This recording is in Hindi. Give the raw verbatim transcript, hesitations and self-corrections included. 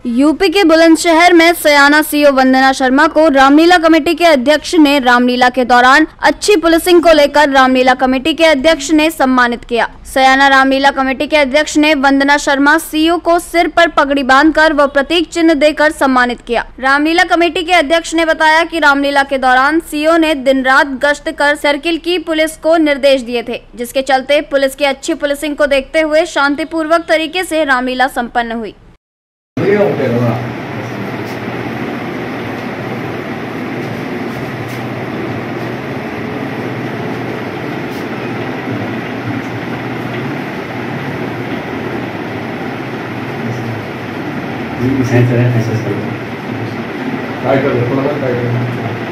यूपी के बुलंदशहर में सयाना सीओ वंदना शर्मा को रामलीला कमेटी के अध्यक्ष ने रामलीला के दौरान अच्छी पुलिसिंग को लेकर रामलीला कमेटी के अध्यक्ष ने सम्मानित किया। सयाना रामलीला कमेटी के अध्यक्ष ने वंदना शर्मा सीओ को सिर पर पगड़ी बांधकर व प्रतीक चिन्ह देकर सम्मानित किया। रामलीला कमेटी के अध्यक्ष ने बताया कि रामलीला के दौरान सीओ ने दिन रात गश्त कर सर्किल की पुलिस को निर्देश दिए थे, जिसके चलते पुलिस की अच्छी पुलिसिंग को देखते हुए शांतिपूर्वक तरीके से रामलीला संपन्न हुई। काय कर थोड़ा काय कर